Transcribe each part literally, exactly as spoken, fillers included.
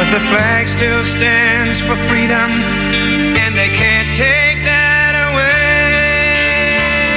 'cause the flag still stands for freedom, and they can't take that away.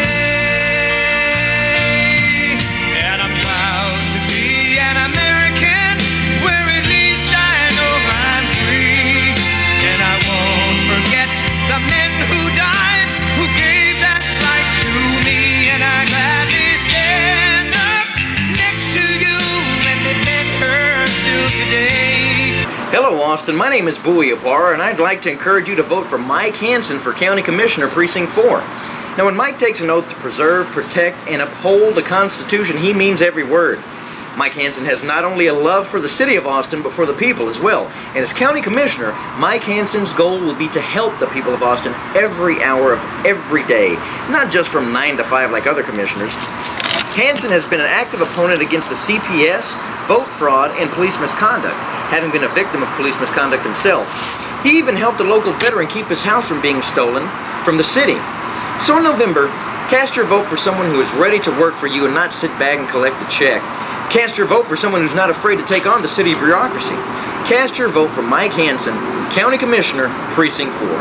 And I'm proud to be an American, where at least I know I'm free. And I won't forget the men who died, who gave that right to me. And I gladly stand up next to you and defend her still today. Hello Austin, my name is Bowie Ibarra, and I'd like to encourage you to vote for Mike Hansen for County Commissioner Precinct four. Now when Mike takes an oath to preserve, protect, and uphold the Constitution, he means every word. Mike Hansen has not only a love for the city of Austin, but for the people as well. And as County Commissioner, Mike Hansen's goal will be to help the people of Austin every hour of every day, not just from nine to five like other commissioners. Hansen has been an active opponent against the C P S, vote fraud, and police misconduct, having been a victim of police misconduct himself. He even helped a local veteran keep his house from being stolen from the city. So in November, cast your vote for someone who is ready to work for you and not sit back and collect a check. Cast your vote for someone who's not afraid to take on the city bureaucracy. Cast your vote for Mike Hansen, County Commissioner, Precinct four.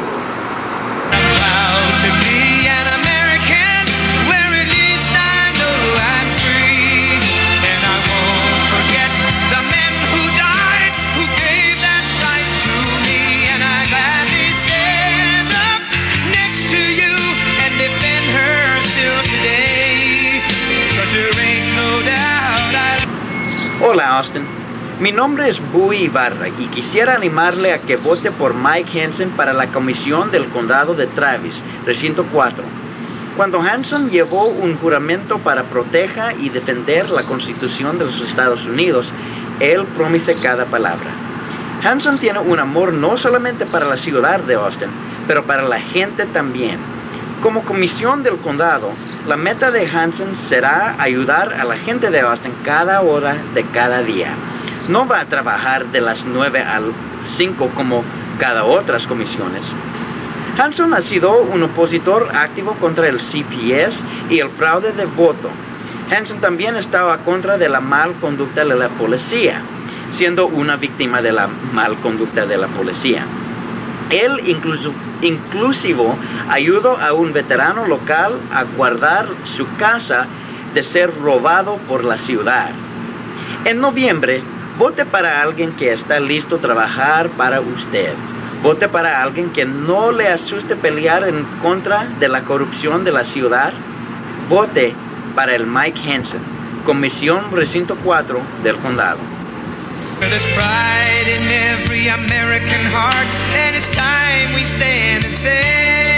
Proud to be an American, where at least I know I'm free. And I won't forget the men who died, who gave that right to me. And I gladly stand up next to you and defend her still today. 'Cause there ain't no doubt I... Hola Austin, mi nombre es Bowie Ibarra y quisiera animarle a que vote por Mike Hansen para la Comisión del Condado de Travis, Recinto cuatro. Cuando Hansen llevó un juramento para proteger y defender la Constitución de los Estados Unidos, él promete cada palabra. Hansen tiene un amor no solamente para la ciudad de Austin, pero para la gente también. Como Comisión del Condado, la meta de Hansen será ayudar a la gente de Austin cada hora de cada día. No va a trabajar de las nueve al cinco como cada otras comisiones. Hansen ha sido un opositor activo contra el C P S y el fraude de voto. Hansen también estaba contra de la mal conducta de la policía, siendo una víctima de la mal conducta de la policía. Él incluso, inclusive ayudó a un veterano local a guardar su casa de ser robado por la ciudad. En noviembre, vote para alguien que está listo a trabajar para usted. Vote para alguien que no le asuste pelear en contra de la corrupción de la ciudad. Vote para el Mike Hansen, Comisión Recinto cuatro del Condado. There's pride in every American heart, and it's time we stand and say